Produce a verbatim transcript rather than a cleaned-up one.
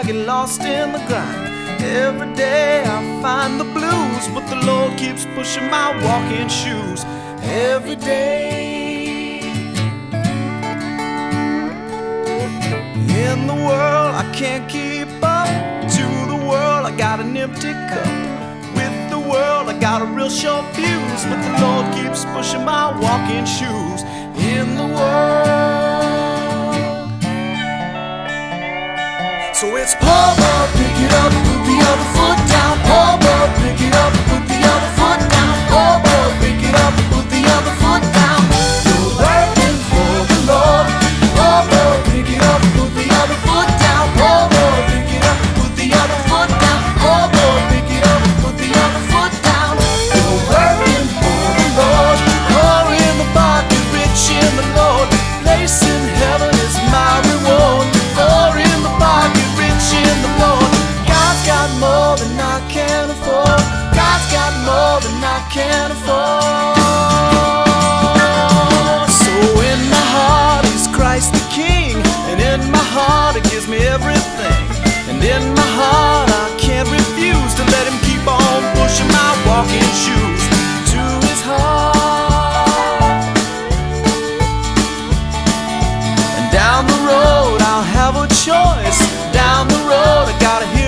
get lost in the grind. Every day I find the blues, but the Lord keeps pushing my walking shoes. Every day in the world I can't keep up. To the world I got an empty cup. With the world I got a real short fuse, but the Lord keeps pushing my walking shoes. In the world, so it's pull up, pick it up, put the other foot down. Pull up, pick it up, put the other foot down. Pull up, pick it up, put the other foot down. You're working for the Lord. Pull up, pick it up, put the other foot down. Pull up, pick it up, put the other foot down. Pull up, pick it up, put the other foot down. You're working for the Lord. Poor in the pocket, rich in the Lord. Place in heaven is my reward. Poor in the pocket, rich in the Lord. God's got more than I can afford. God's got more than I can afford. So in my heart is Christ the King, and in my heart it gives me everything. And in my heart I can't refuse to let him keep on pushing my walking shoes to his heart. And down the road I'll have a choice. Down the road I gotta